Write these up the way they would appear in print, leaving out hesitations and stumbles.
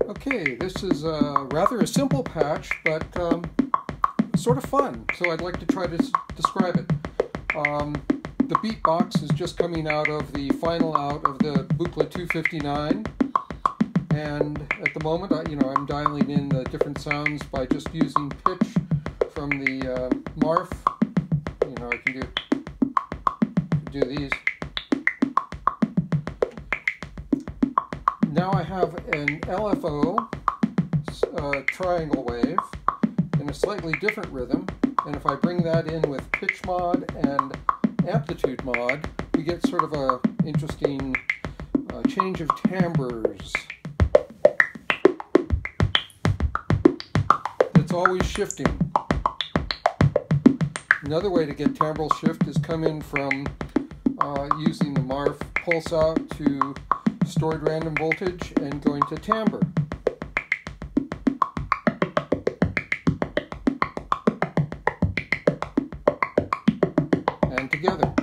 Okay, this is rather a simple patch, but sort of fun, so I'd like to try to describe it. The beat box is just coming out of the final out of the Buchla 259, and at the moment I'm dialing in the different sounds by just using pitch from the MARF. I can do these. Now I have an LFO triangle wave in a slightly different rhythm, and if I bring that in with pitch mod and amplitude mod, we get sort of a interesting change of timbres. It's always shifting. Another way to get timbral shift is come in from using the MARF pulse out to stored random voltage and going to timbre. And together.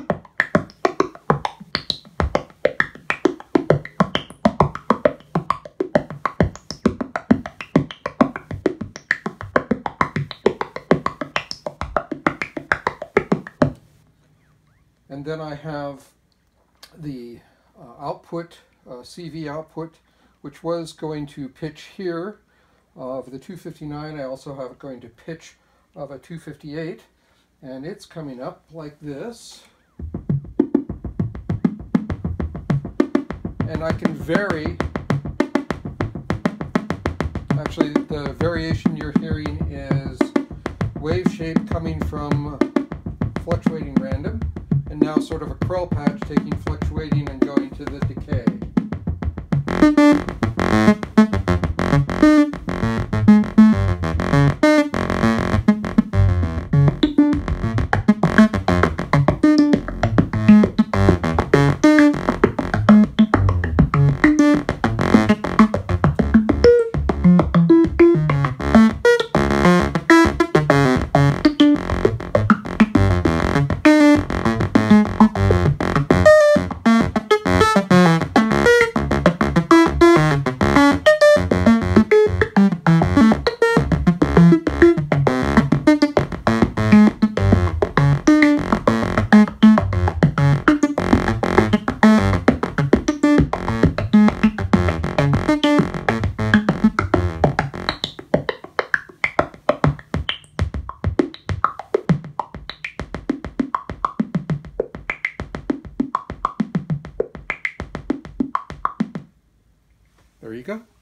And then I have the output, CV output, which was going to pitch here of the 259. I also have it going to pitch of a 258, and it's coming up like this. And I can vary. Actually, the variation you're hearing is wave shape coming from fluctuating random, and now sort of a Krell patch taking fluctuating and going to the decay. There you go.